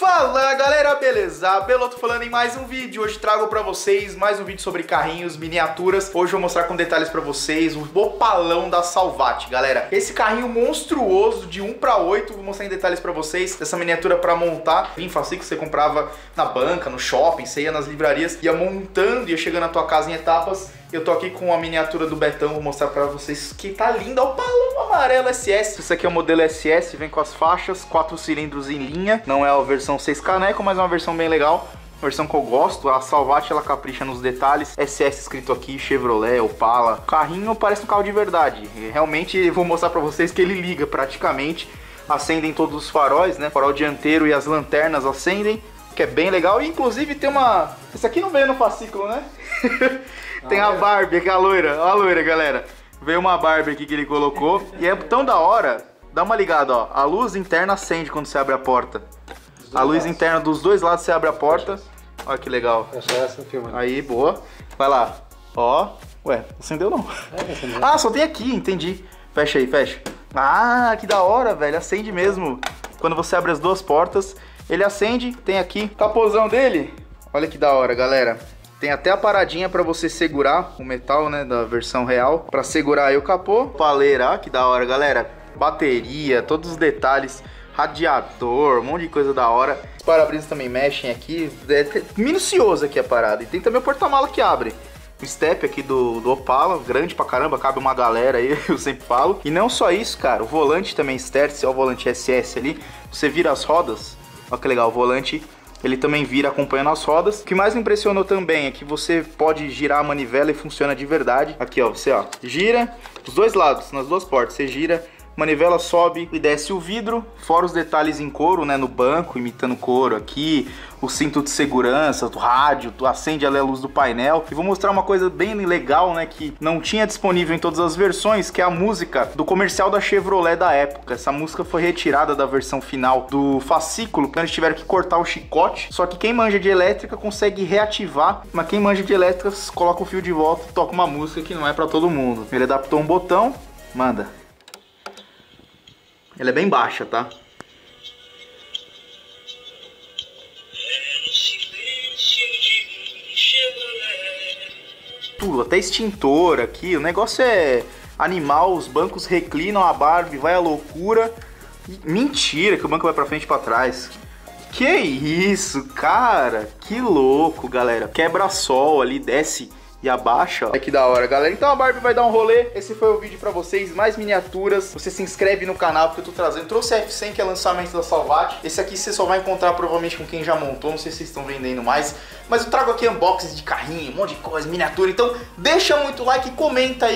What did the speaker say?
Fala galera, beleza? Beloto falando em mais um vídeo. Hoje trago pra vocês mais um vídeo sobre carrinhos, miniaturas. Hoje eu vou mostrar com detalhes pra vocês o Opalão da Salvat, galera. Esse carrinho monstruoso de 1 para 8, vou mostrar em detalhes pra vocês. Essa miniatura pra montar, bem fácil, que você comprava na banca, no shopping, você ia nas livrarias, ia montando, ia chegando na tua casa em etapas. Eu tô aqui com a miniatura do Betão, vou mostrar pra vocês que tá linda. O Opalão amarelo SS. Esse aqui é o modelo SS, vem com as faixas, 4 cilindros em linha. Não é a versão 6 caneco, mas é uma versão bem legal. Uma versão que eu gosto. A Salvat, ela capricha nos detalhes. SS escrito aqui, Chevrolet, Opala. O carrinho parece um carro de verdade. Realmente vou mostrar pra vocês que ele liga praticamente. Acendem todos os faróis, né? O farol dianteiro e as lanternas acendem, que é bem legal. E inclusive tem uma... Esse aqui não veio no fascículo, né? Tem a Barbie aqui, a loira, galera. Veio uma Barbie aqui que ele colocou. E é tão da hora. Dá uma ligada, ó. A luz interna acende quando você abre a porta. A luz interna dos dois lados você abre a porta. Olha que legal. Aí, boa. Vai lá. Ó. Ué, acendeu não. Ah, só tem aqui, entendi. Fecha aí, fecha. Ah, que da hora, velho. Acende mesmo. Quando você abre as duas portas, ele acende. Tem aqui. Capozão dele. Olha que da hora, galera. Tem até a paradinha pra você segurar o metal, né, da versão real. Pra segurar aí o capô. Paleira, que da hora, galera. Bateria, todos os detalhes. Radiador, um monte de coisa da hora. Os para-brisas também mexem aqui. É minucioso aqui a parada. E tem também o porta-mala que abre. O step aqui do Opala, grande pra caramba, cabe uma galera aí, eu sempre falo. E não só isso, cara, o volante também Stertz, ó, o volante SS ali. Você vira as rodas, ó que legal, o volante... Ele também vira acompanhando as rodas. O que mais me impressionou também é que você pode girar a manivela e funciona de verdade. Aqui, ó, você, ó, gira os dois lados, nas duas portas. Você gira, manivela sobe e desce o vidro. Fora os detalhes em couro, né, no banco, imitando couro aqui. O cinto de segurança, o rádio, acende ali a luz do painel. E vou mostrar uma coisa bem legal, né, que não tinha disponível em todas as versões, que é a música do comercial da Chevrolet da época. Essa música foi retirada da versão final do fascículo, porque eles tiveram que cortar o chicote. Só que quem manja de elétrica consegue reativar, mas quem manja de elétrica coloca o fio de volta e toca uma música que não é pra todo mundo. Ele adaptou um botão, manda. Ela é bem baixa, tá? Tudo, até extintor aqui, o negócio é animal, os bancos reclinam, a Barbie vai à loucura. Mentira que o banco vai pra frente e pra trás. Que isso, cara, que louco, galera. Quebra-sol ali, desce e abaixa, ó. Olha que da hora, galera. Então a Barbie vai dar um rolê. Esse foi o vídeo pra vocês. Mais miniaturas. Você se inscreve no canal porque eu tô trazendo. Trouxe a F100, que é lançamento da Salvat. Esse aqui você só vai encontrar provavelmente com quem já montou. Não sei se vocês estão vendendo mais. Mas eu trago aqui unboxings de carrinho, um monte de coisa, miniatura. Então deixa muito like e comenta aí